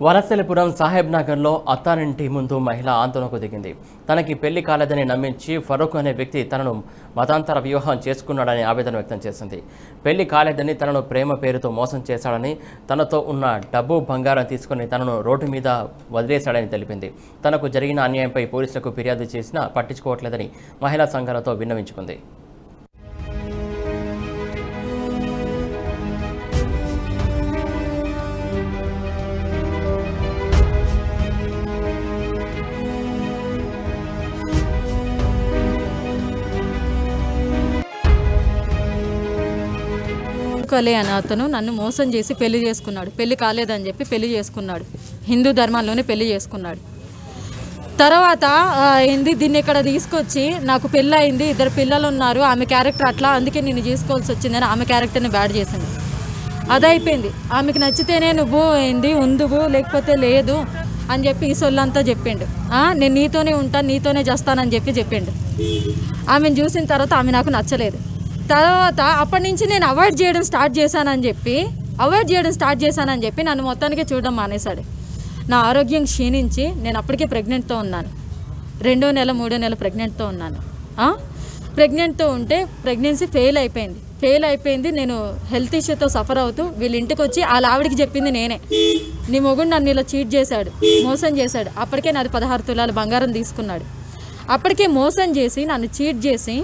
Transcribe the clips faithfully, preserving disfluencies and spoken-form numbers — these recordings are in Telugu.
వలసలపురం సాహెబ్ నగర్లో అత్తారింటి ముందు మహిళ ఆందోళనకు దిగింది. తనకి పెళ్లి కాలేదని నమ్మించి ఫరూక్ అనే వ్యక్తి తనను మతాంతర వివాహం చేసుకున్నాడని ఆవేదన వ్యక్తం చేసింది. పెళ్లి కాలేదని తనను ప్రేమ పేరుతో మోసం చేశాడని, తనతో ఉన్న డబ్బు బంగారం తీసుకుని తనను రోడ్డు మీద వదిలేశాడని తెలిపింది. తనకు జరిగిన అన్యాయంపై పోలీసులకు ఫిర్యాదు చేసినా పట్టించుకోవట్లేదని మహిళా సంఘాలతో విన్నవించుకుంది. కలే అని అతను నన్ను మోసం చేసి పెళ్లి చేసుకున్నాడు. పెళ్లి కాలేదని చెప్పి పెళ్లి చేసుకున్నాడు. హిందూ ధర్మాల్లోనే పెళ్లి చేసుకున్నాడు. తర్వాత ఏంది దీన్ని ఇక్కడ తీసుకొచ్చి నాకు పెళ్ళి అయింది, ఇద్దరు పిల్లలు ఉన్నారు, ఆమె క్యారెక్టర్ అట్లా, అందుకే నేను చేసుకోవాల్సి వచ్చిందని ఆమె క్యారెక్టర్ని బ్యాడ్ చేసింది. అదైపోయింది. ఆమెకు నచ్చితేనే నువ్వు ఏంది ఉందువు, లేకపోతే లేదు అని చెప్పి ఈ సొల్లంతా చెప్పిండు. నేను నీతోనే ఉంటాను, నీతోనే చేస్తానని చెప్పి చెప్పిండు. ఆమెను చూసిన తర్వాత ఆమె నాకు నచ్చలేదు. తర్వాత అప్పటి నుంచి నేను అవాయిడ్ చేయడం స్టార్ట్ చేశానని చెప్పి అవాయిడ్ చేయడం స్టార్ట్ చేశానని చెప్పి నన్ను మొత్తానికి చూడడం మానేశాడు. నా ఆరోగ్యం క్షీణించి నేను అప్పటికే ప్రెగ్నెంట్తో ఉన్నాను. రెండో నెల మూడో నెల ప్రెగ్నెంట్తో ఉన్నాను. ప్రెగ్నెంట్తో ఉంటే ప్రెగ్నెన్సీ ఫెయిల్ అయిపోయింది ఫెయిల్ అయిపోయింది నేను హెల్త్ ఇష్యూతో సఫర్ అవుతూ వీళ్ళ ఇంటికి వచ్చి వాళ్ళ ఆవిడికి చెప్పింది నేనే, నీ మొగుడు నన్ను ఇలా చీట్ చేశాడు, మోసం చేశాడు. అప్పటికే నాది పదహారు తులాలు బంగారం తీసుకున్నాడు. అప్పటికే మోసం చేసి నన్ను చీట్ చేసి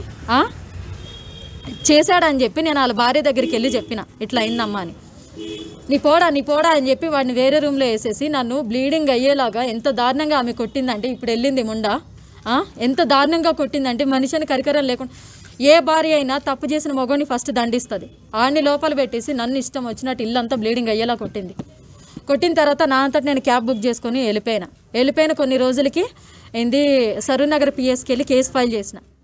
చేశాడని చెప్పి నేను వాళ్ళ భార్య దగ్గరికి వెళ్ళి చెప్పిన, ఇట్లా అయిందమ్మా అని. నీ పోడా నీ పోడా అని చెప్పి వాడిని వేరే రూమ్లో వేసేసి నన్ను బ్లీడింగ్ అయ్యేలాగా ఎంత దారుణంగా ఆమె కొట్టిందంటే, ఇప్పుడు వెళ్ళింది ముండా ఎంత దారుణంగా కొట్టిందంటే మనిషిని కరికరం లేకుండా. ఏ భార్య అయినా తప్పు చేసిన మగోని ఫస్ట్ దండిస్తుంది. ఆడిని లోపల పెట్టేసి నన్ను ఇష్టం వచ్చినట్టు ఇల్లంతా బ్లీడింగ్ అయ్యేలా కొట్టింది. కొట్టిన తర్వాత నా అంతటా నేను క్యాబ్ బుక్ చేసుకొని వెళ్ళిపోయినా వెళ్ళిపోయిన కొన్ని రోజులకి ఏంది సరూర్ నగర్ పిఎస్కి వెళ్ళి కేసు ఫైల్ చేసిన.